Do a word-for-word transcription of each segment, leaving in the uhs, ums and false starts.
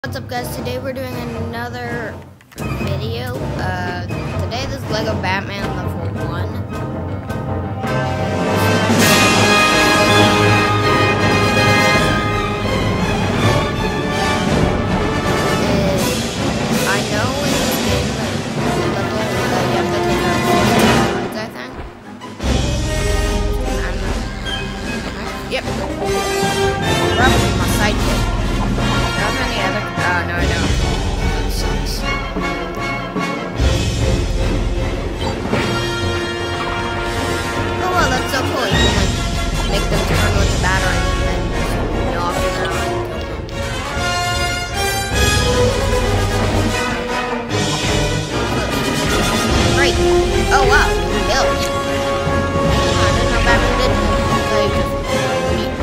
What's up, guys? Today we're doing another video. Uh, today this is Lego Batman level one. And I know in this game level uh, you have to take out cards, I think. I'm, yep. Probably my sidekick. I don't have any other. Oh, no, I don't. That sucks. Oh, well, that's so cool. You can, like, make them turn with the battery and then just knock them out and kill them. Great. Oh, wow. Killed. I didn't know Batman did that. Like, neat.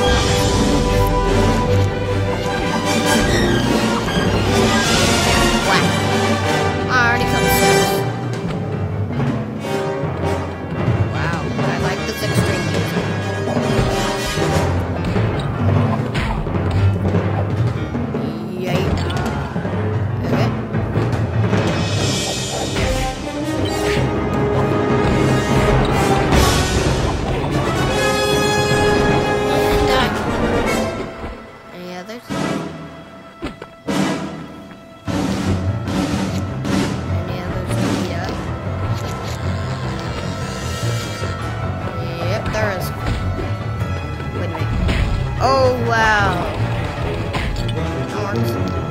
Oh, wow. That works.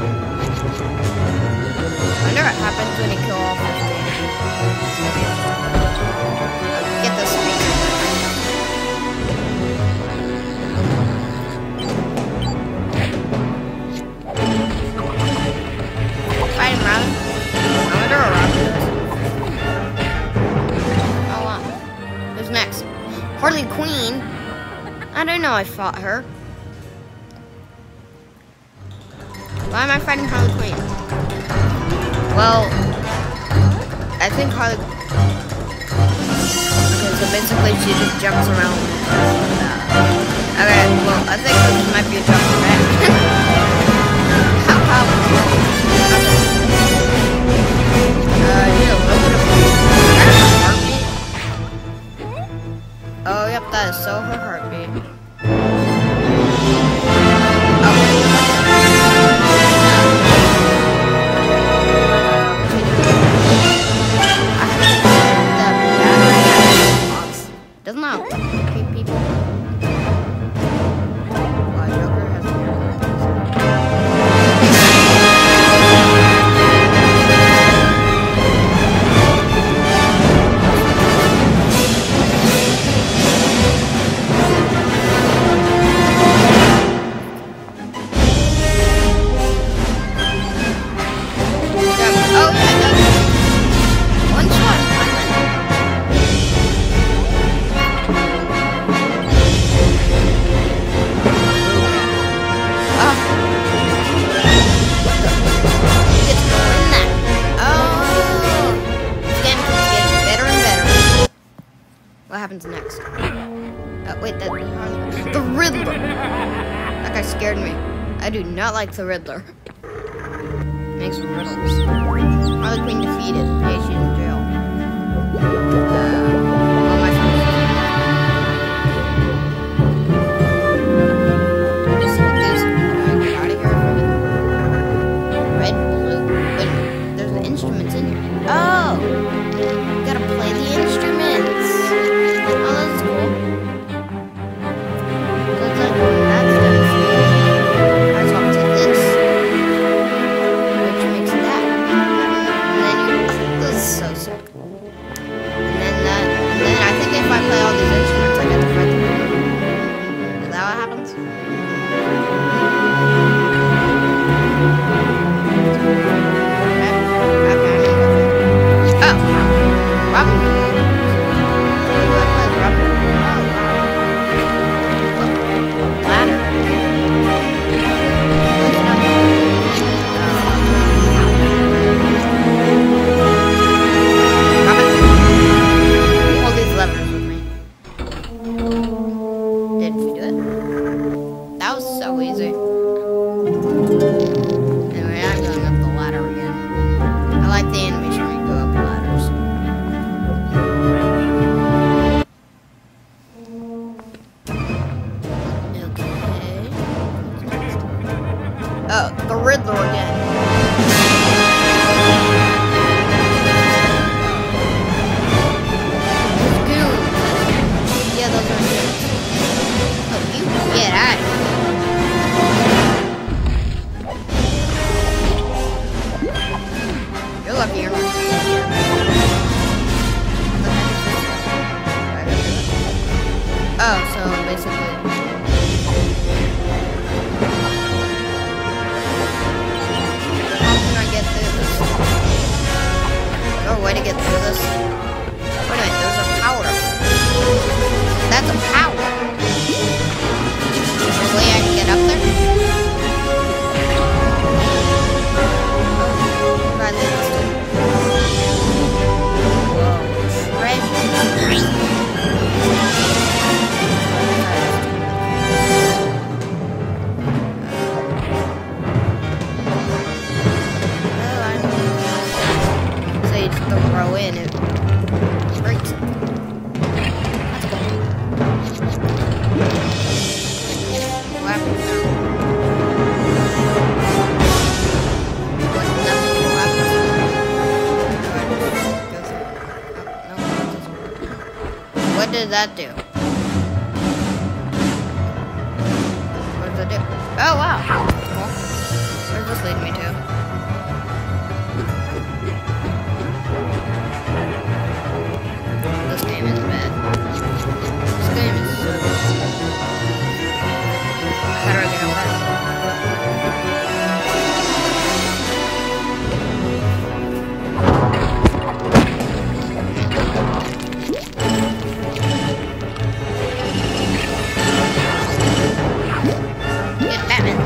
I wonder what happens when you kill all fifteen. Get this speaker. Fight him, Robin. I'm gonna do a Robin. Oh, wow. Who's next? Harley Quinn. I don't know I fought her. Why am I fighting Harley Quinn? Well, I think Harley... Okay, so basically she just jumps around. Uh, okay, well, I think this might be a jump back. How, how? Uh, yeah, a little bit of... Is that her heartbeat? Oh, yep, that is so her heartbeat. Doesn't that creep people? Wow, Joker has a Oh, yeah, no. One shot. What happens next? Oh, wait, that the Riddler. That guy scared me. I do not like the Riddler. Makes riddles. Harley Quinn defeated. Hey, she's in jail. Uh, what am I supposed to do? Just hit this. Can I get out of here? Red, blue. Wait, there's the instruments in here. Oh! You gotta play the instruments. Oh, that's cool. Looks like that's done. I swap to this, which makes that. And then you, this is so sick. And then that uh, the Riddler again. Yeah, those are good. Oh, you get out of here. You're lucky you're not. Oh, so basically. How can I get through this? Oh, way to get through this. Wait a minute, there's a power. That's a power. Is there a way I can get up there? Oh, I leave this too. Whoa, treasure. Oh, I know. So you just throw in it breaks it. What happens now? What, nothing will happen. Go through. Oh, no, it doesn't work. What did that do? What does it do? Oh, wow. Cool. Where's this lead me to? This game is bad. This game is so bad. How do I get over? Get Batman.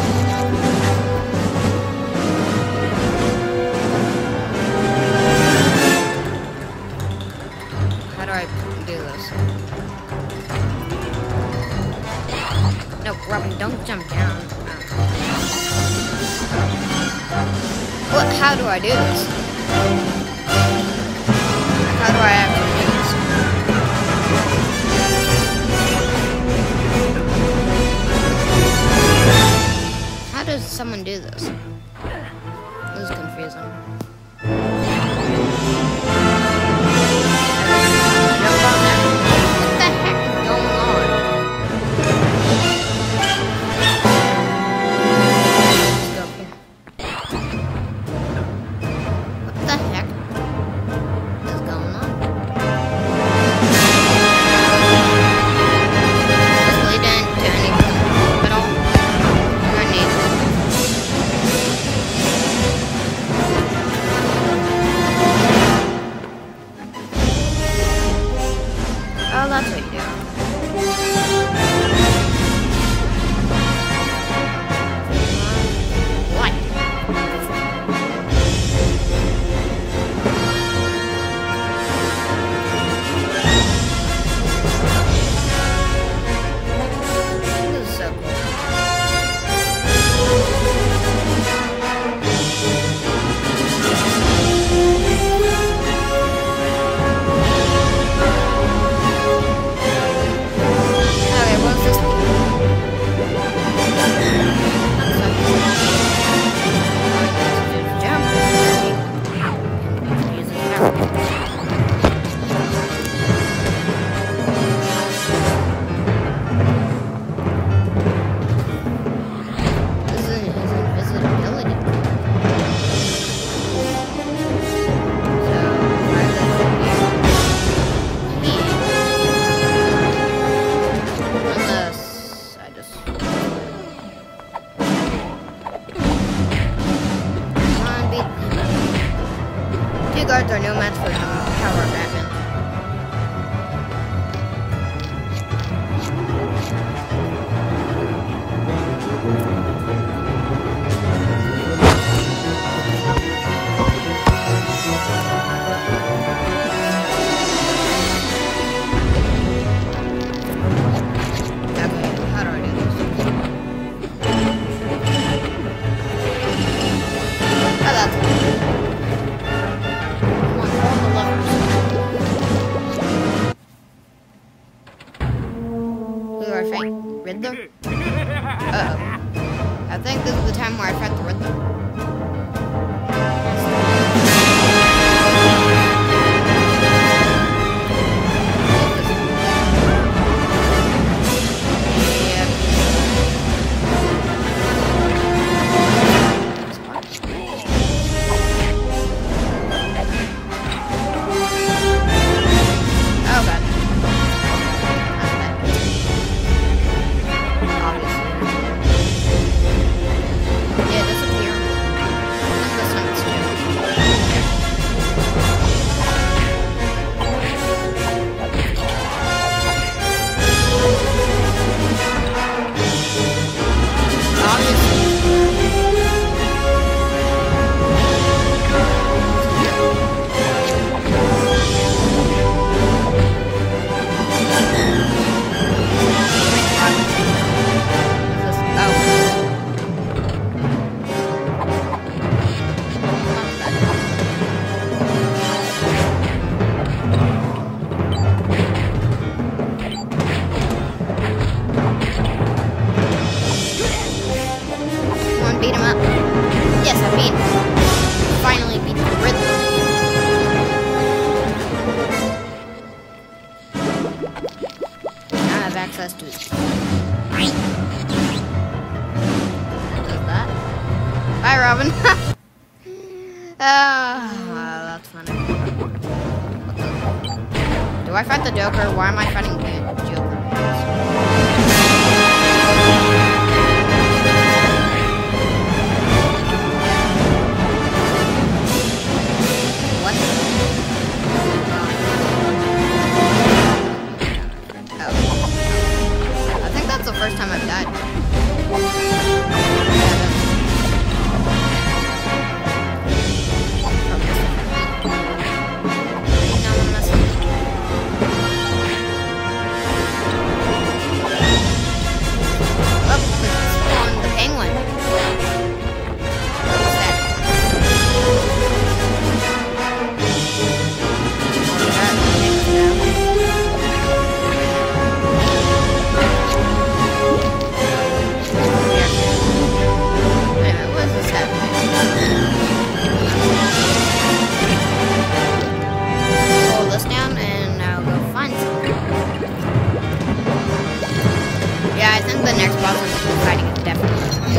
How do I do this? No, Robin, don't jump down. What? How do I do this? How do I actually do this? How does someone do this? This is confusing. Jump on there. What the heck is going on? Let's go up here. What the heck is going on? This really didn't do anything at all. I need it. Oh, that's what you do. What? This is so cool. Okay, what's this? That's not jump. Use this power. This is his invisibility. So, try this here. Here. Unless I just. Come on, beat him up. Two guards are no match for the power of Batman. Okay, how do I do this? Oh, that's cool. Come on, all the levers. Robin. uh, that's funny. What the? Do I fight the Joker? Why am I fighting the Joker? What? Oh. I think that's the first time I've died. The next boss I'm fighting is definitely.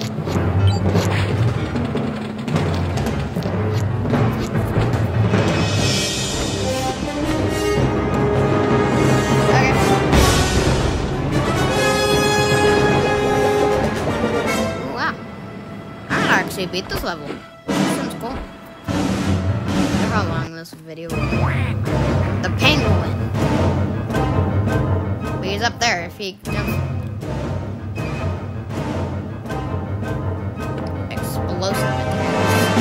Okay. Ooh, wow. I might actually beat this level. This sounds cool. I wonder how long this video will be. The penguin. But he's up there if he jumps. Explosive attacks.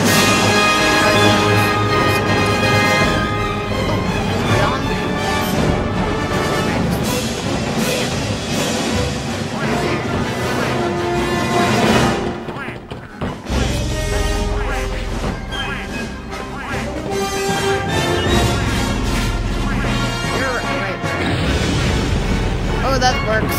Oh, that works.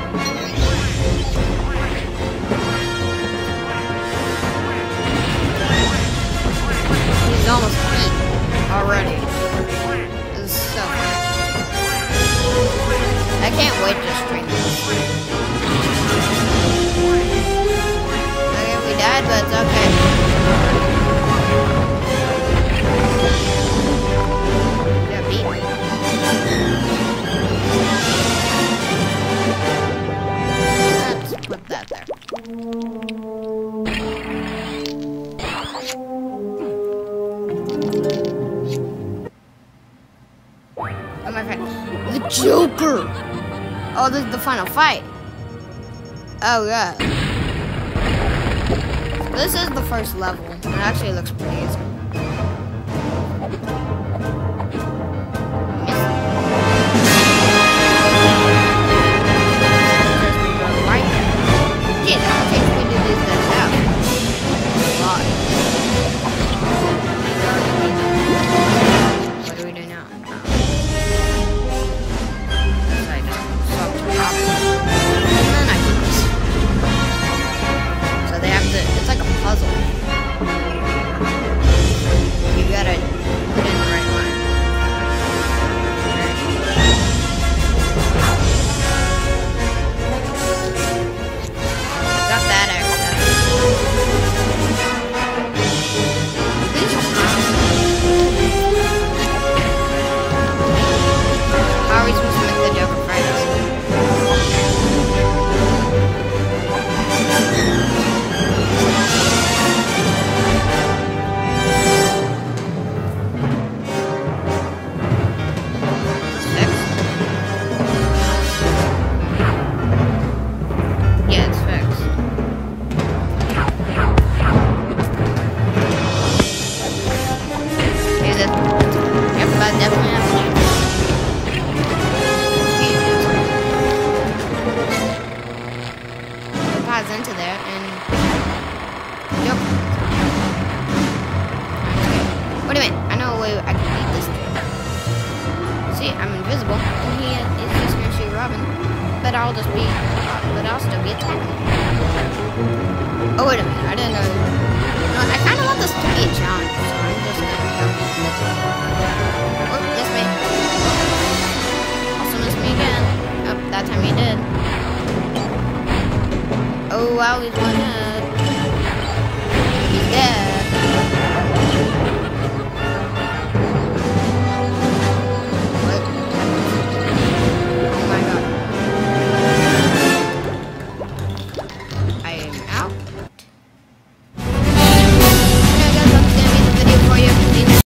He's almost beat already. This is so fun. I can't wait to stream this. Okay, we died, but it's okay. Yeah, beat. Let's put that there. Oh my god. The Joker! Oh, this is the final fight. Oh yeah. So this is the first level. It actually looks pretty easy. Into there and yep. Wait a minute, I know a way I can beat this dude. See, I'm invisible and he is just gonna shoot Robin, but I'll just be but I'll still be attacking. Oh wait a minute, I didn't know. No, I kinda want this to be a challenge, so I'm just gonna go. Oh, miss me. Also miss me again. Oh, that time he did. Oh wow, he's